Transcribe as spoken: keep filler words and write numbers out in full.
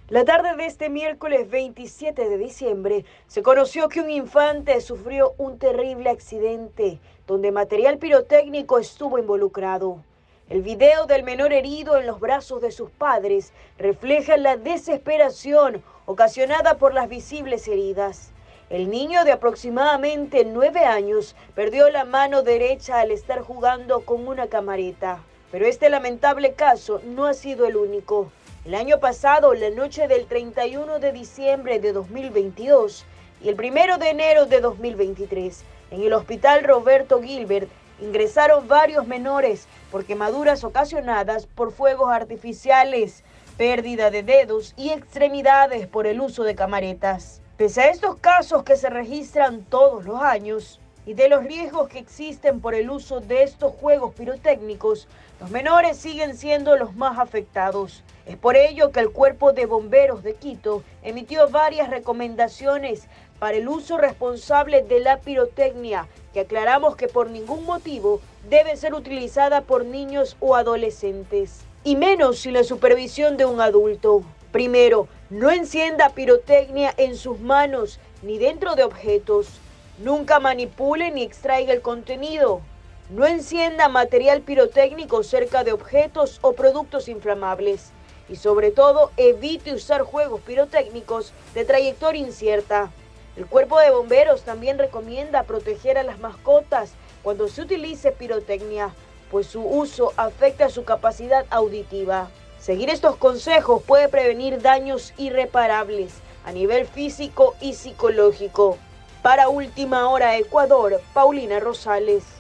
La tarde de este miércoles veintisiete de diciembre se conoció que un infante sufrió un terrible accidente donde material pirotécnico estuvo involucrado. El video del menor herido en los brazos de sus padres refleja la desesperación ocasionada por las visibles heridas. El niño de aproximadamente nueve años perdió la mano derecha al estar jugando con una camareta. Pero este lamentable caso no ha sido el único. El año pasado, la noche del treinta y uno de diciembre de dos mil veintidós y el primero de enero de dos mil veintitrés, en el hospital Roberto Gilbert, ingresaron varios menores por quemaduras ocasionadas por fuegos artificiales, pérdida de dedos y extremidades por el uso de camaretas. Pese a estos casos que se registran todos los años y de los riesgos que existen por el uso de estos juegos pirotécnicos, los menores siguen siendo los más afectados. Es por ello que el Cuerpo de Bomberos de Quito emitió varias recomendaciones para el uso responsable de la pirotecnia, que aclaramos que por ningún motivo debe ser utilizada por niños o adolescentes, y menos sin la supervisión de un adulto. Primero, no encienda pirotecnia en sus manos ni dentro de objetos. Nunca manipule ni extraiga el contenido. No encienda material pirotécnico cerca de objetos o productos inflamables. Y sobre todo, evite usar juegos pirotécnicos de trayectoria incierta. El Cuerpo de Bomberos también recomienda proteger a las mascotas cuando se utilice pirotecnia, pues su uso afecta su capacidad auditiva. Seguir estos consejos puede prevenir daños irreparables a nivel físico y psicológico. Para Última Hora Ecuador, Paulina Rosales.